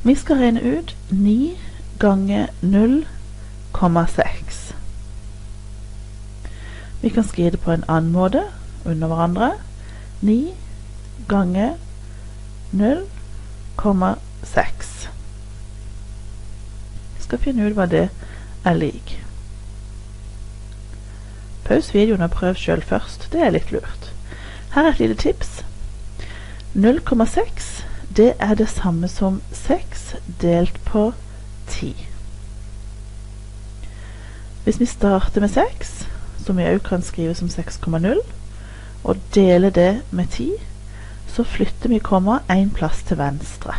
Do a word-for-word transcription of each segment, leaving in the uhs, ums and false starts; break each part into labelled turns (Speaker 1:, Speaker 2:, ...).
Speaker 1: Vi skal regne ut ni ganger null komma seks. Vi kan skrive det på en annen måte under hverandre. ni ganger null komma seks. Vi skal finne ut hva det er lik. Paus videoen og prøv selv først. Det er litt lurt. Her er et lite tips. null komma seks det er det samme som seks delt på ti. Hvis vi starter med seks, som vi også kan skrive som seks komma null, og deler det med ti, så flytter vi komma en plass til venstre.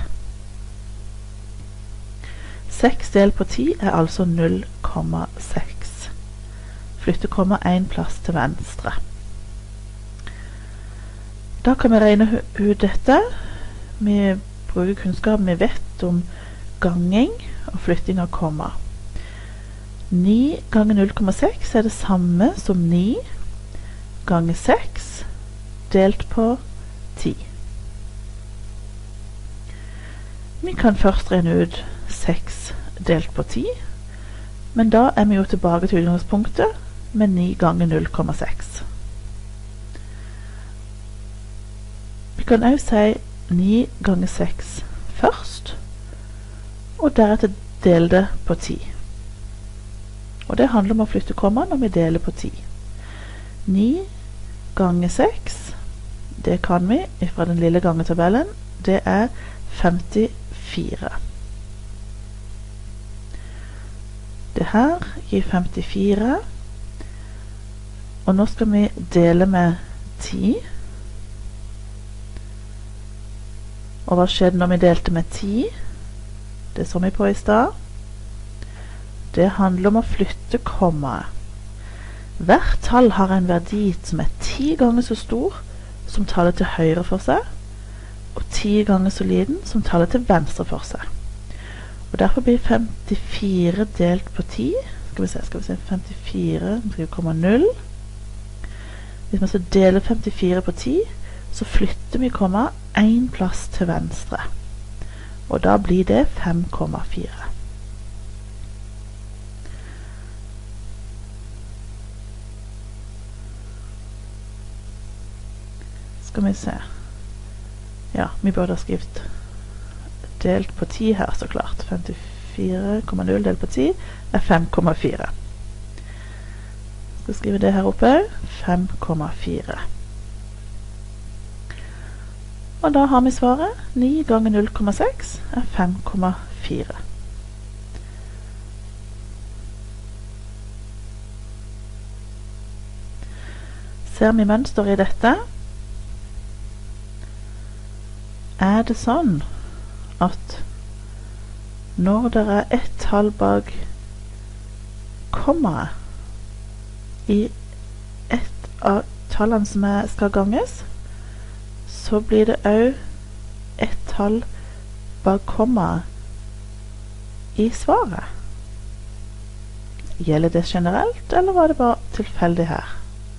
Speaker 1: seks delt på ti er altså null komma seks. Flytter komma en plass til venstre. Da kan vi regne ut dette. Vi bruker kunnskapen vi vet om ganging og flytting av komma. ni ganger null komma seks er det samme som ni ganger seks delt på ti. Vi kan først regne ut seks delt på ti, men da er vi jo tilbake til utgangspunktet med ni ganger null komma seks. Vi kan også si ni ganger seks først, og deretter dele det på ti. Og det handler om å flytte komma når vi deler på ti. ni ganger seks, det kan vi fra den lille gangetabellen, det er femtifire. Det her gir femtifire, og nå skal vi dele med ti. Og hva skjedde når vi delte med ti? Det så vi på i stad. Det handler om å flytte kommaet. Hvert tall har en verdi som er ti ganger så stor som tallet til høyre for seg, og ti ganger så liten som tallet til venstre for seg. Og derfor blir femtifire delt på ti. Skal vi se, skal vi se, femtifire komma null. Hvis man så deler femtifire på ti, så flytter vi komma en plass til venstre. Og da blir det fem komma fire. Skal vi se. Ja, vi burde ha skrevet delt på ti her, så klart. femtifire komma null delt på ti er fem komma fire. Skal skrive det her oppe. fem komma fire. Og da har vi svaret. ni ganger null komma seks er fem komma fire. Ser vi mønster i dette? Er det sånn at når det er ett tall bak komma i ett av tallene som er, skal ganges, så blir det også ett tall bak komma i svaret? Gjelder det generelt, eller var det bare tilfeldig her?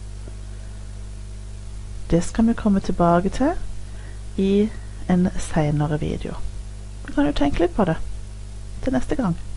Speaker 1: Det skal vi komme tilbake til i en senere video. Vi kan jo tenke litt på det til neste gang.